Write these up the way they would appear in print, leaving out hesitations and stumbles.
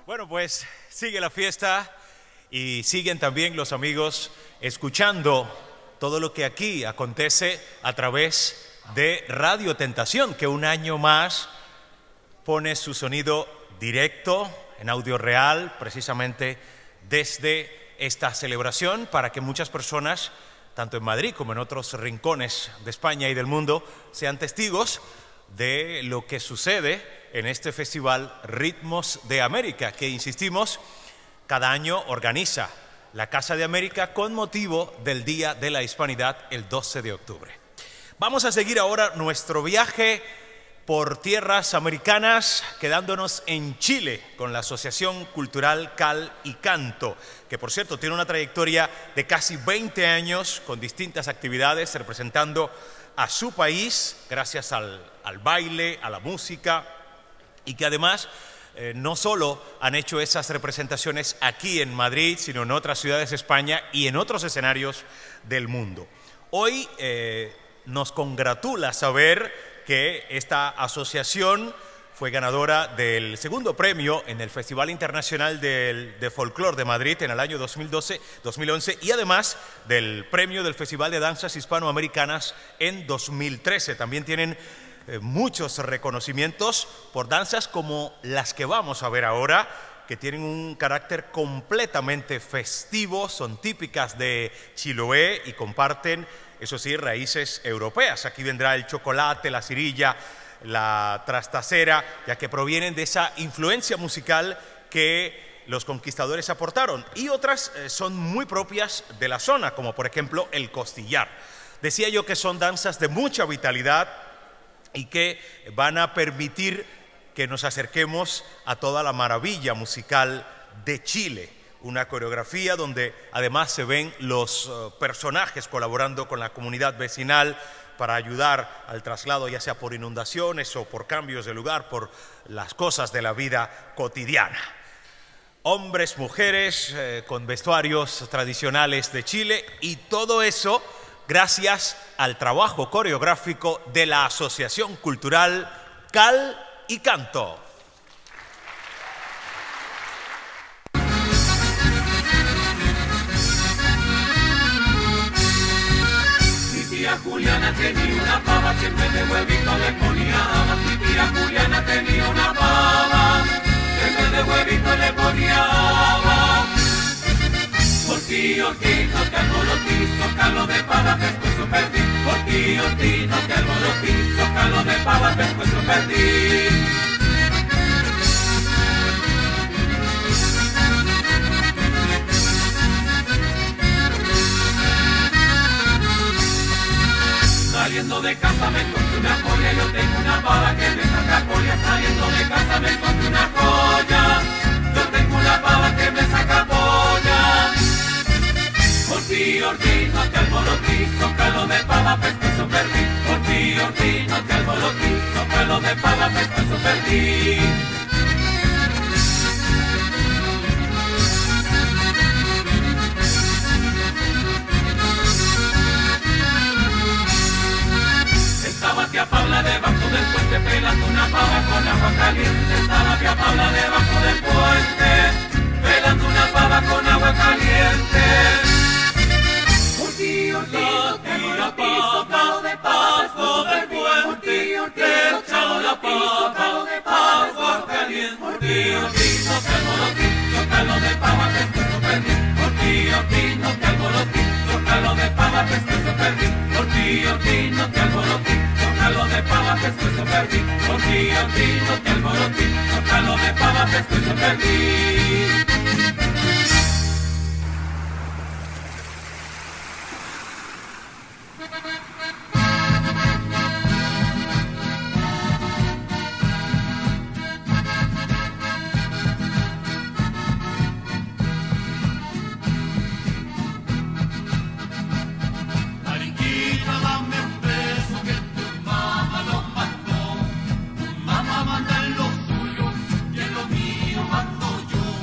Bueno, pues sigue la fiesta y siguen también los amigos escuchando todo lo que aquí acontece a través de Radio Tentación, que un año más pone su sonido directo, en audio real, precisamente desde esta celebración, para que muchas personas, tanto en Madrid como en otros rincones de España y del mundo, sean testigos de lo que sucede en este festival Ritmos de América, que, insistimos, cada año organiza la Casa de América con motivo del Día de la Hispanidad, el 12 de octubre. Vamos a seguir ahora nuestro viaje por tierras americanas, quedándonos en Chile con la Asociación Cultural Cal y Canto, que por cierto tiene una trayectoria de casi 20 años con distintas actividades representando a su país gracias al baile, a la música, y que además no solo han hecho esas representaciones aquí en Madrid, sino en otras ciudades de España y en otros escenarios del mundo. Hoy nos congratula saber que esta asociación fue ganadora del segundo premio en el Festival Internacional de Folclore de Madrid en el año 2011 y además del premio del Festival de Danzas Hispanoamericanas en 2013. También tienen muchos reconocimientos por danzas como las que vamos a ver ahora, que tienen un carácter completamente festivo, son típicas de Chiloé y comparten, eso sí, raíces europeas. Aquí vendrá el chocolate, la cirilla, la trastacera, ya que provienen de esa influencia musical que los conquistadores aportaron, y otras son muy propias de la zona, como por ejemplo el costillar. Decía yo que son danzas de mucha vitalidad y que van a permitir que nos acerquemos a toda la maravilla musical de Chile. Una coreografía donde además se ven los personajes colaborando con la comunidad vecinal para ayudar al traslado, ya sea por inundaciones o por cambios de lugar, por las cosas de la vida cotidiana. Hombres, mujeres, con vestuarios tradicionales de Chile, y todo eso gracias al trabajo coreográfico de la Asociación Cultural Cal y Canto. Mi tía Juliana tenía una pava que en vez de huevito le ponía habas. Mi tía Juliana tenía una pava que en vez de huevito le ponía habas. Por ti, Ortino, que alborotizo, calo de pava, pescuezo perdí. Por ti, Ortino, que alborotizo, calo de pava, pescuezo perdí. Saliendo de casa me encontré una joya, yo tengo una pava que me saca polla. Saliendo de casa me encontré una joya, yo tengo una pava que me saca polla. Por ti, Ortino, que alborotizo, calo de pava, pescuezo perdí. Por ti, Ortino, que alborotizo, calo de pava, pescuezo perdí. Estaba tía Paula debajo del puente pelando una pava con agua caliente. Estaba tía Paula debajo del puente pelando una pava con agua caliente. Por ti, Ortino, que alborotizo, calo de pava, pescuezo perdí. Por ti, Ortino, que alborotizo, calo de pava, pescuezo perdí. Por ti, Ortino, que alborotizo, calo de pava, pescuezo perdí. Por ti, Ortino, que alborotizo, calo de pava, pescuezo perdí. Por ti, Ortino, que alborotizo, calo de pava, pescuezo perdí. Por ti, Ortino, que alborotizo, calo de pava, pescuezo perdí. Mariquita, dame un beso que tu mamá lo mandó. Tu mamá manda en lo suyo y en lo mío mando yo.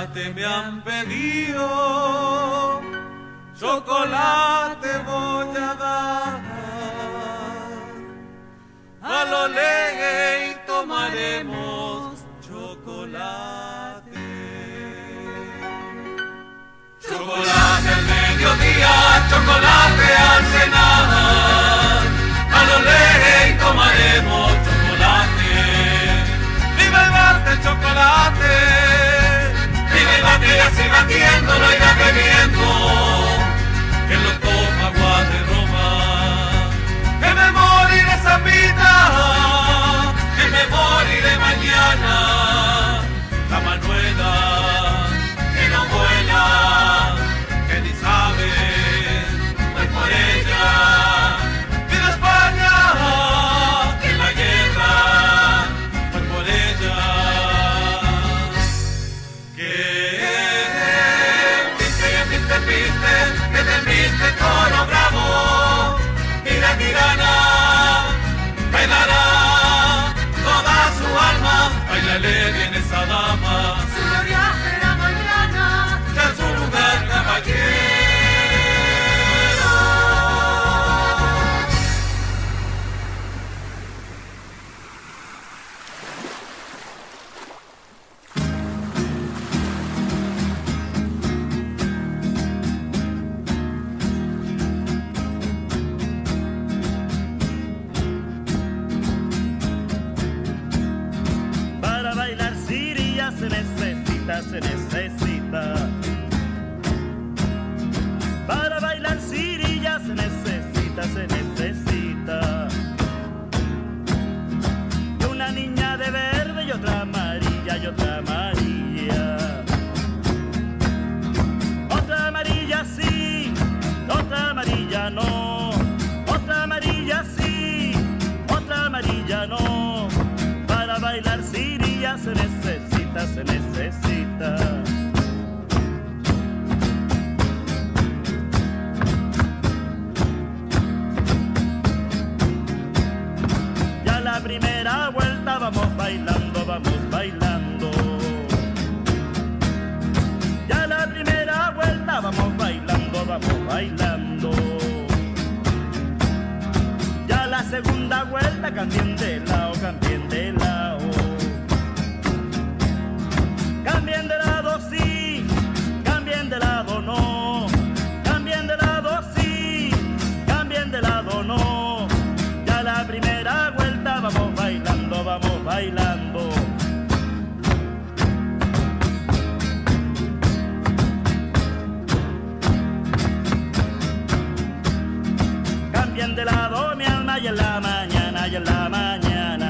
chocolate me han pedido, chocolate voy a dar. A lo legue y tomaremos chocolate. Chocolate al mediodía, chocolate al cenar. A lo legue y tomaremos chocolate. ¡Viva el bate, chocolate! ¡Viva el bate y así batiéndolo irá bebiendo! Que lo toma agua de Roma. Que me moriré Zambita, que me moriré mañana. La Manuela, que no vuela, que ni sabe, voy por ella. ¡Viva España! Que en la guerra, voy por ella. Que te viste toro bravo, y la tirana bailará toda su alma. Bailale bien esa dama, Su gloria será mañana. ya en su lugar caballero. Para bailar Siria se necesita. Para bailar Siria se necesita. Y una niña de verde y otra amarilla y otra amarilla. Otra amarilla sí, otra amarilla no. Otra amarilla sí, otra amarilla no. Para bailar Siria se necesita, se necesita. Ya la primera vuelta vamos bailando, vamos bailando. Ya la primera vuelta vamos bailando, vamos bailando. Ya la segunda vuelta cambien de lado, cambien de lado. Cambien de lado sí, cambien de lado no. Cambien de lado sí, cambien de lado no. Ya la primera vuelta vamos bailando, vamos bailando. Cambien de lado mi alma y en la mañana, y en la mañana.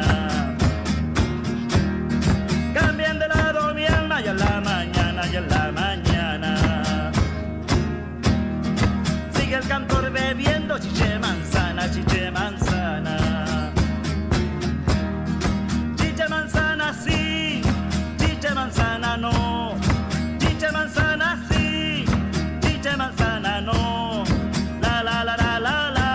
Cambien de lado mi alma y en la mañana, y en la mañana. Sigue el cantor bebiendo chiche manzana, chiche manzana. Chiche manzana sí, chiche manzana no. Chiche manzana sí, chiche manzana no. La la la la la la.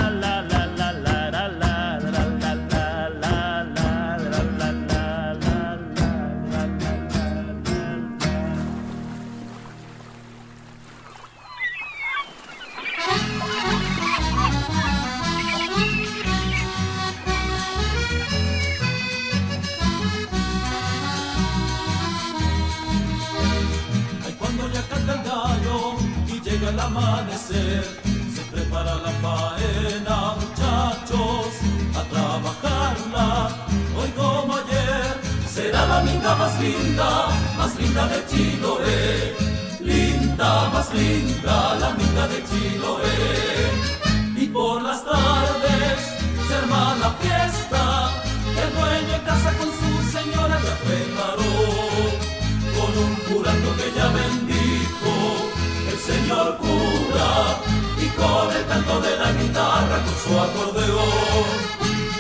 Al amanecer se prepara la faena, muchachos, a trabajarla. Hoy como ayer será la minga más linda de Chiloé. Linda, más linda, la minga de Chiloé. Y por las tardes se arma la fiesta. El dueño en casa con su señora ya preparó, con un curando que ya bendijo el señor cura, y con el canto de la guitarra con su acordeón.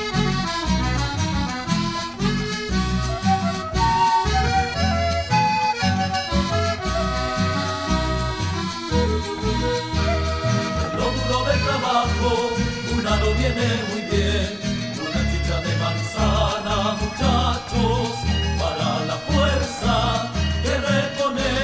Lo duro del trabajo, un lado viene muy bien, una chicha de manzana, muchachos, para la fuerza que reponer.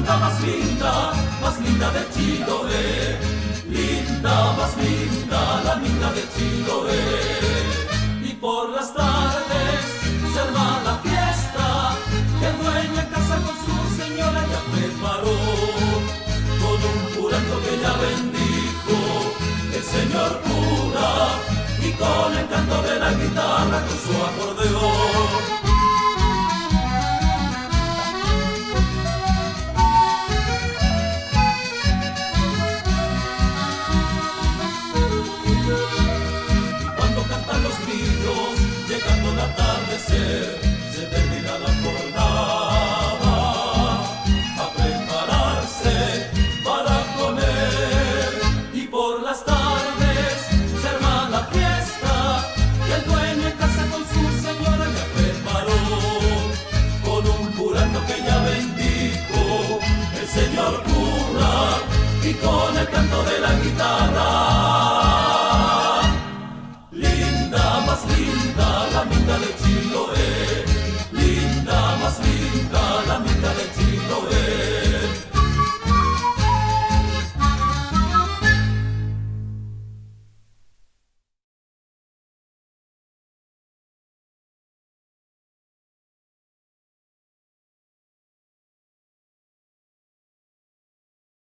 minga más linda de Chiloé. Linda, más linda, la minga de Chiloé. Y por las tardes se arma la fiesta, que el dueño en casa con su señora ya preparó, con un curanto que ya bendijo el señor cura, y con el canto de la guitarra con su acordeón.